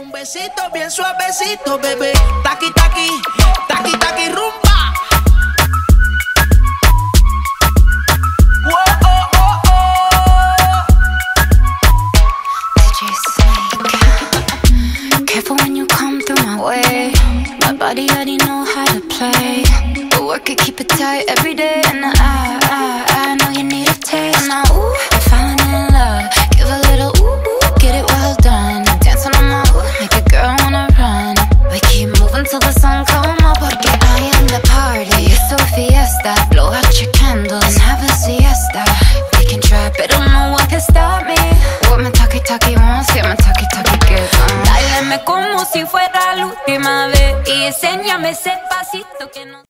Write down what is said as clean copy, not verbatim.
Un besito bien suavecito, bebé. Taqui, taqui, taqui, taqui, rumba. Whoa, oh, oh, oh. DJ Snake. Careful when you come through my way. My body already know how to play. But work it, keep it tight every day. And I know you need a taste. Now, ooh, I'm falling in love. Give a little ooh, ooh, get it well done. Dancing on my ooh, make a girl wanna run. We keep moving till the sun come up. Porque I am the party. It's a fiesta. Blow out your candles and have a siesta. They can try, but don't know what can stop me. What my talkie wants, yeah, my talkie get on. Dáleme como si fuera la última vez y enséñame ese pasito que no